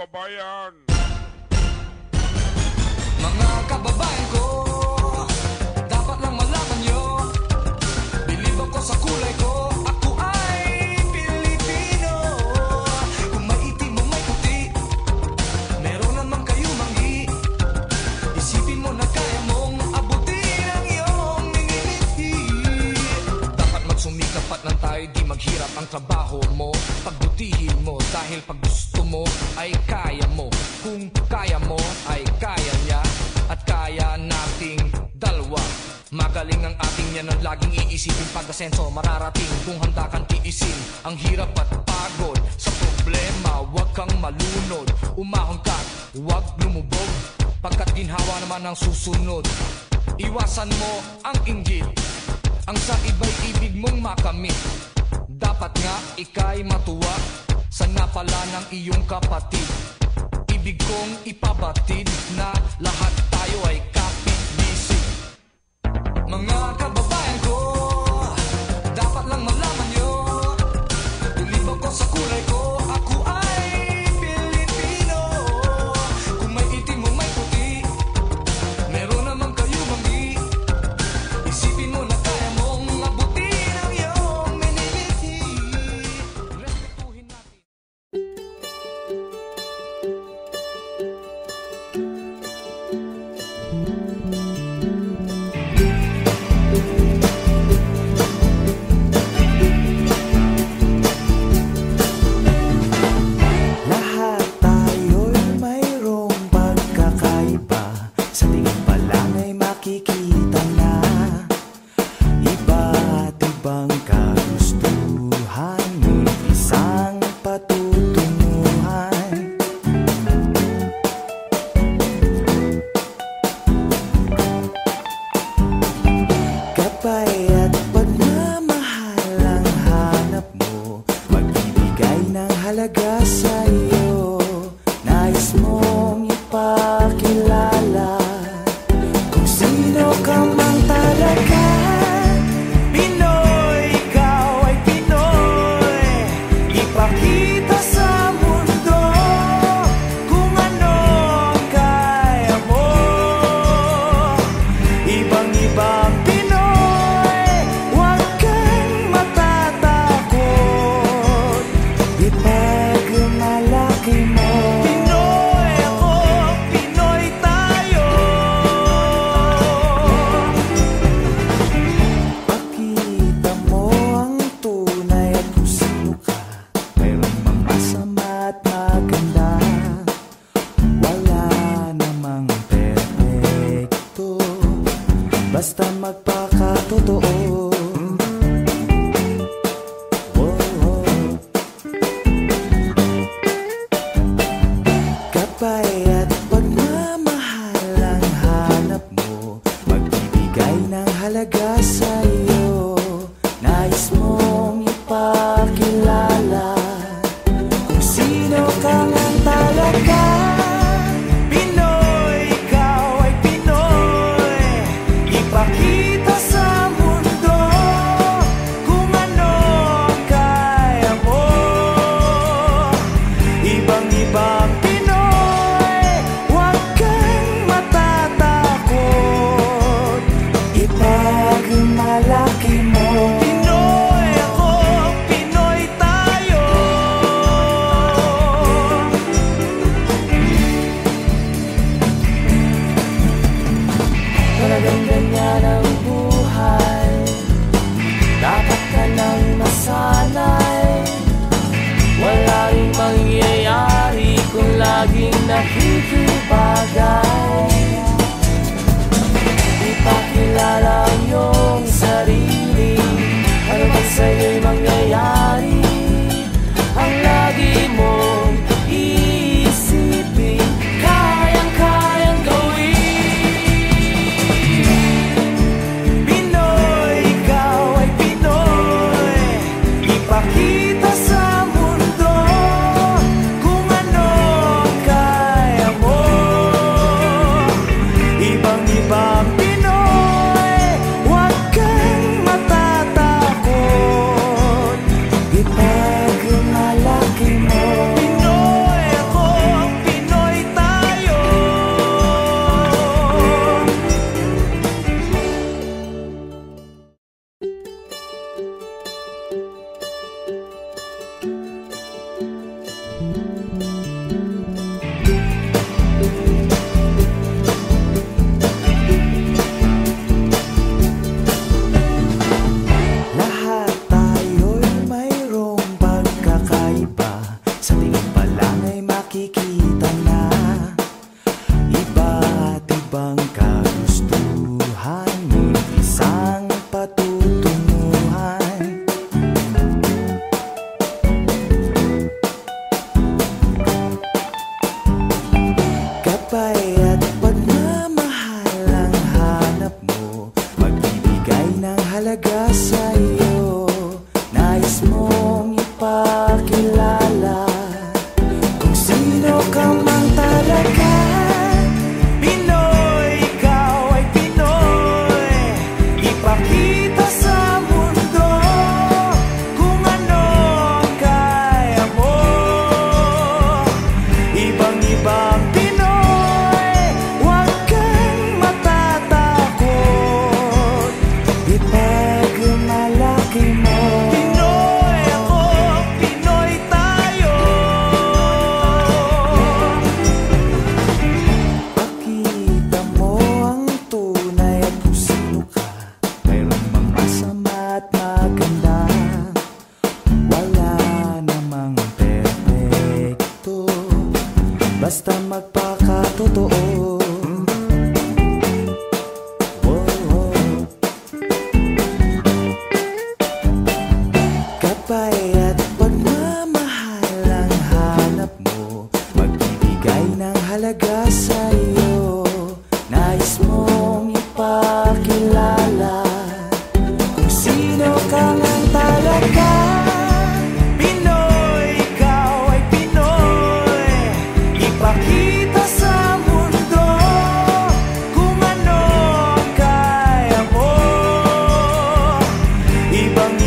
kababayan. Mga kababayan ko, dapat lang malaman nyo, bilib ako sa kulay ko, ako ay Pilipino. Kung may itim o may puti, meron naman kayo manggi. Isipin mo na kaya mong abutin ang iyong ningiliti. Dapat magsumikap at nang tayo di maghirap ang trabaho mo. Pagbutihin mo dahil pag gusto mo ay kaya mo. Kung kaya mo ay kaya niya at kaya nating dalawa. Magaling ang ating yan ang laging iisipin. Pag-asenso mararating kung handa kang tiisin ang hirap at pagod sa problema. Huwag kang malunod, umahon ka, huwag lumubog, pagkat ginhawa naman ang susunod. Iwasan mo ang inggit, ang sa iba'y ibig mong makamit. Dapat nga ika'y matuwa sa napala ng iyong kapatid. Ibig kong ipabatid na lahat tayo ay kapit-bisig. Mga kababayan ko, dapat lang malaman nyo, bilib ako sa kulay ko, ako ay Pilipino. Kung may itim o may puti, meron naman kayo manggi. Isipin mo na kaya mong abutin ang iyong miniliti. Respetuhin natin.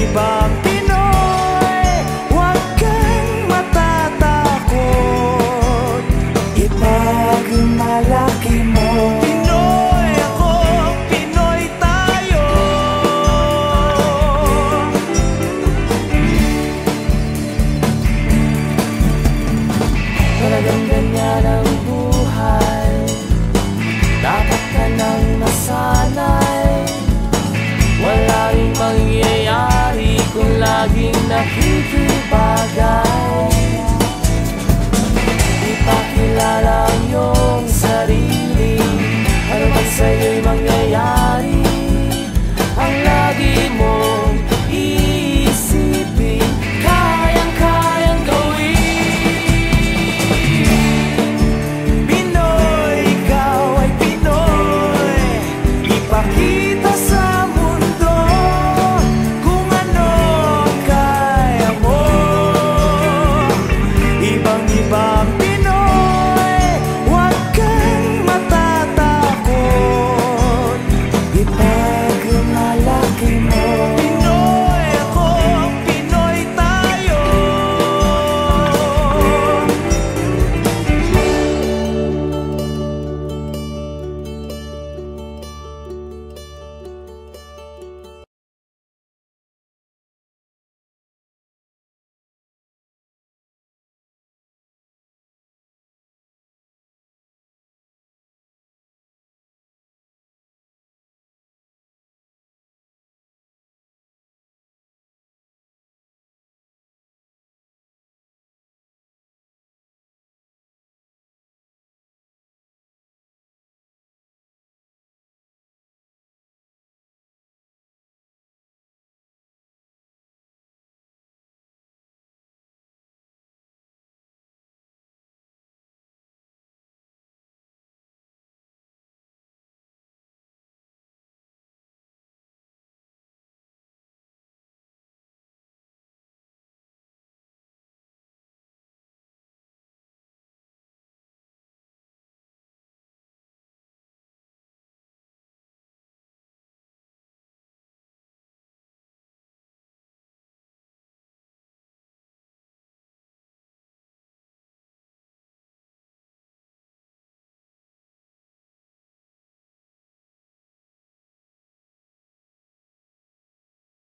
ibang Pinoy. Huwag kang matatakot, ipagmalaki mo. Pinoy ako, Pinoy tayo. Talagang ganyan ang buhay, dapat ka nang masanay. Wala ring mangyayari kung laging nakikibagay. Ipakilala ang iyong sarili, ano man sa'yo'y mangyayari.